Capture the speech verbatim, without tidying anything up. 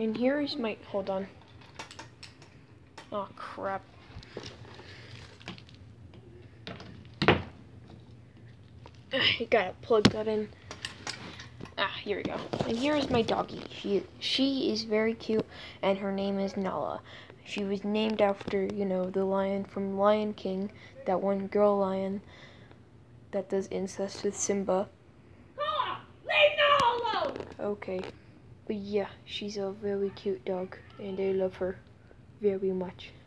And here is my, hold on. Oh crap. I gotta plug that in. Ah, here we go. And here is my doggie. She she is very cute, and her name is Nala. She was named after, you know, the lion from Lion King, that one girl lion that does incest with Simba. Leave Nala alone! Okay. But yeah, she's a very cute dog, and I love her very much.